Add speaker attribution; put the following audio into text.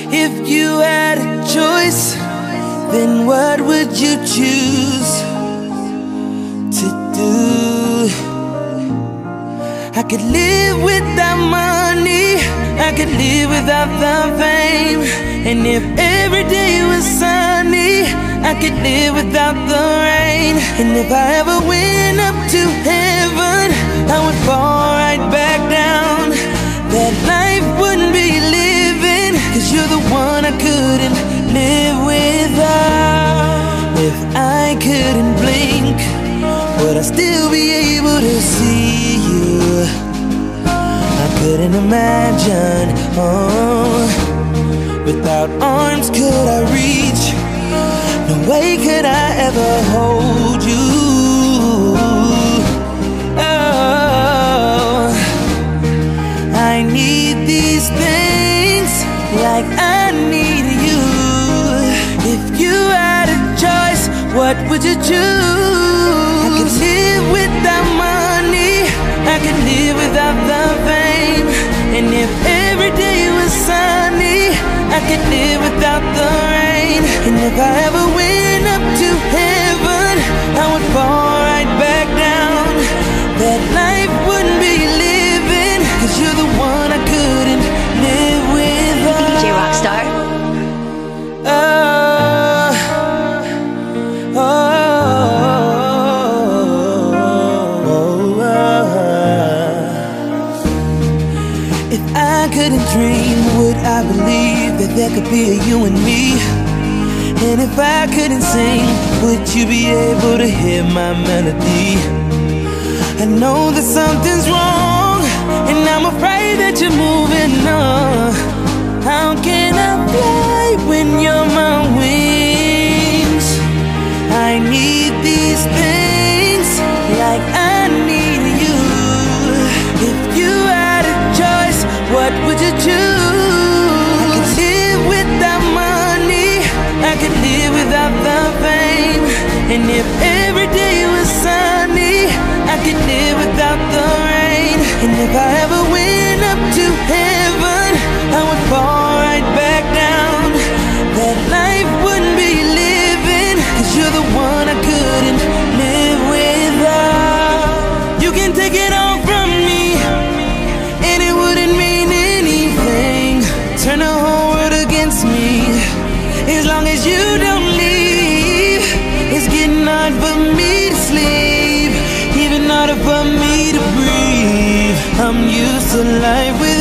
Speaker 1: If you had a choice, then what would you choose to do? I could live without money, I could live without the fame. And if every day was sunny, I could live without the rain. And if I ever went up to heaven, I would fall right back down. That life wouldn't be living, 'cause you're the one I couldn't live without. If I couldn't blink, would I still be able to see you? I couldn't imagine, oh, without arms could I reach? No way could I ever hold you. Oh, I need these things like I need you. If you had a choice, what would you choose? I could live without money, I could live without the fame. And if every day was sunny, I could live without the rain. And if I ever went up to heaven, I would fall right back down. That life wouldn't be living, 'cause you're the one I couldn't live without.
Speaker 2: DJ Rockstar.
Speaker 1: If I couldn't dream, would I believe that there could be a you and me? And if I couldn't sing, would you be able to hear my melody? I know that something's wrong, and I'm afraid that you're moving on. How can I fly when you're my wings? I need these things like I need you. If you had a choice, what would you choose? I could live without money, I could live without the fame. And if every day was sunny, I could live without the rain. And if I ever went up to heaven, I would fall right back down. That life wouldn't be living, 'cause you're the one I couldn't live without. You can take it all from me, and it wouldn't mean anything. Turn the whole world against me, as long as you don't leave. It's getting hard for me to sleep, even harder for me to breathe. I'm used to life with